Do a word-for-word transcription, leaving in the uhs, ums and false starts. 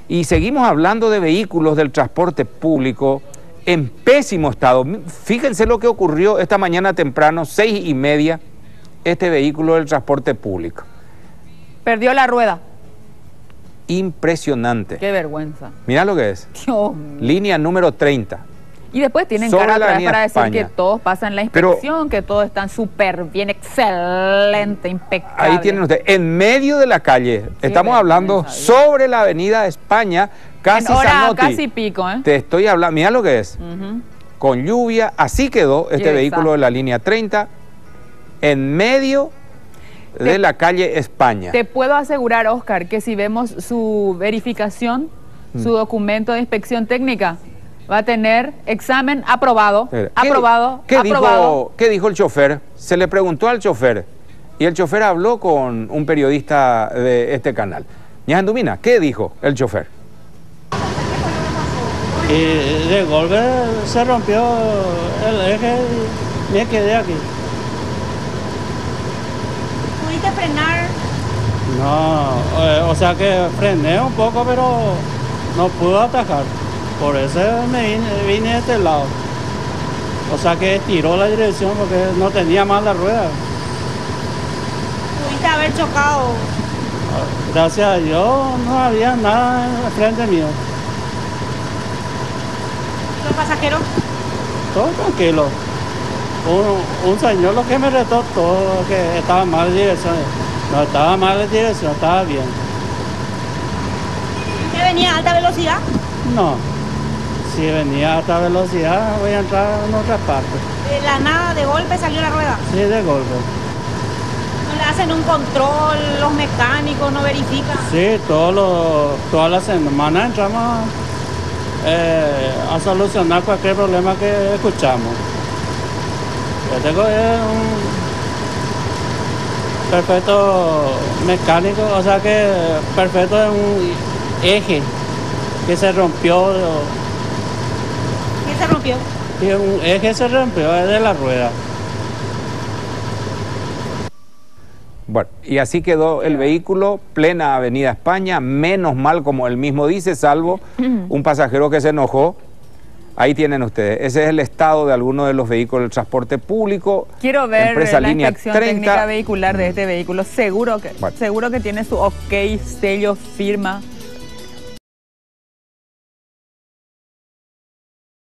Y seguimos hablando de vehículos del transporte público en pésimo estado. Fíjense lo que ocurrió esta mañana temprano, seis y media, este vehículo del transporte público. Perdió la rueda. Impresionante. Qué vergüenza. Mirá lo que es. Dios. Línea número treinta. Y después tienen Sobre cara la atrás avenida para decir España. que todos pasan la Pero- inspección, que todos están súper bien, excelente, impecable. Ahí tienen ustedes, en medio de la calle. Estamos vergüenza, hablando Dios. sobre la avenida España, casi En hora Zanotti. casi pico, ¿eh? Te estoy hablando, mira lo que es. Ujú. Con lluvia, así quedó este Qué vehículo desastre. de la línea treinta, en medio de Te- la calle España. Te puedo asegurar, Oscar, que si vemos su verificación, Mm. su documento de inspección técnica, va a tener examen aprobado, Espera, ¿qué- aprobado, ¿qué aprobado. Dijo, ¿Qué dijo el chofer? Se le preguntó al chofer y el chofer habló con un periodista de este canal. Ñandumina, ¿qué dijo el chofer? Y de golpe se rompió el eje y me quedé aquí. ¿Pudiste frenar? No, eh, o sea que frené un poco, pero no pude atajar. Por eso me vine, vine de este lado. O sea que estiró la dirección porque no tenía más la rueda. ¿Pudiste haber chocado? Gracias a Dios no había nada frente mío. ¿Los pasajeros? Todo tranquilo. Un, un señor lo que me retó todo, que estaba mal de dirección. No estaba mal de dirección, estaba bien. ¿Que venía a alta velocidad? No. Si venía a alta velocidad, voy a entrar en otra parte. De la nada, de golpe salió la rueda. Sí, de golpe. ¿No le hacen un control los mecánicos, no verifican? Sí, todos los, todas las semanas entramos eh, a solucionar cualquier problema que escuchamos. Yo tengo eh, un perfecto mecánico, o sea que perfecto es un eje que se rompió. ¿Qué se rompió? Y un eje se rompió de la rueda. Bueno, y así quedó el vehículo, plena avenida España, menos mal como él mismo dice, salvo un pasajero que se enojó. Ahí tienen ustedes, ese es el estado de algunos de los vehículos del transporte público. Quiero ver Empresa la línea inspección treinta. técnica vehicular de este vehículo. Seguro que, Bueno. seguro que tiene su ok, sello, firma.